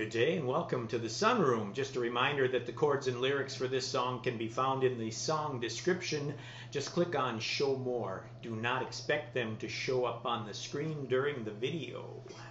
Good day and welcome to the Sunroom. Just a reminder that the chords and lyrics for this song can be found in the song description. Just click on Show More. Do not expect them to show up on the screen during the video.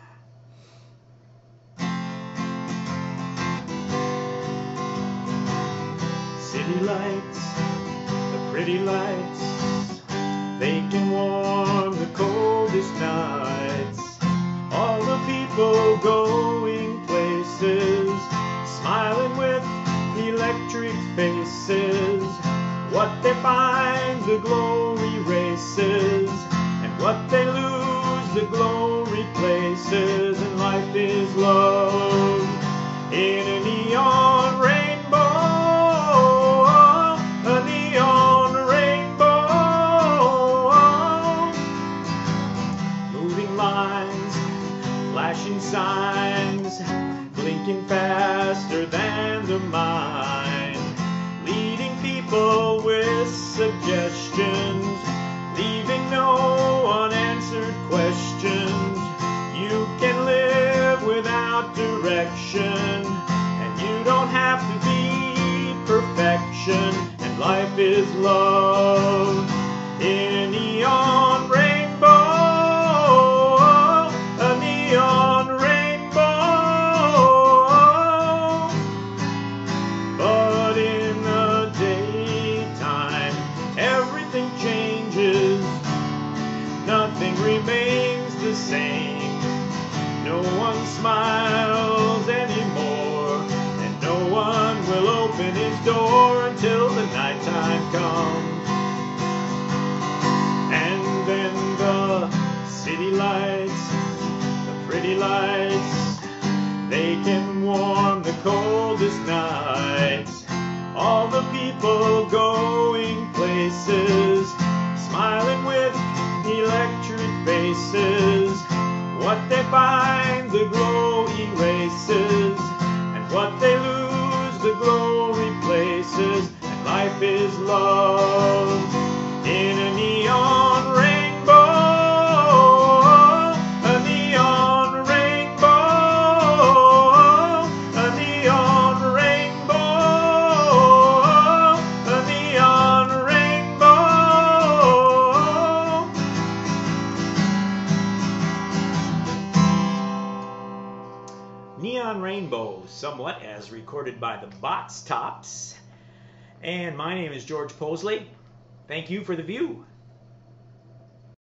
City lights, the pretty lights, they can warm the coldest nights. All the people going places, smiling with electric faces. What they find, the glow erases, and what they lose, the glow replaces. And life is love in a neon rainbow, a neon rainbow. Moving lines, flashing signs, blinking faster than the mind, leading people with suggestions, leaving no unanswered questions. You can live without direction, and you don't have to be perfection. And life is love in a neon rainbow, a neon rainbow. But in the daytime, everything changes, nothing remains the same. No one smiles anymore, and no one will open his door until the nighttime comes. And then the city lights, the pretty lights, they can warm the coldest nights. All the people going places, smiling with electric faces. What they find, the glow erases, and what they lose, the glow replaces. And life is love in a neon rainbow, a neon rainbow, a neon rainbow, a neon rainbow. Neon Rainbow, somewhat as recorded by the Bots Tops. And my name is George Possley. Thank you for the view.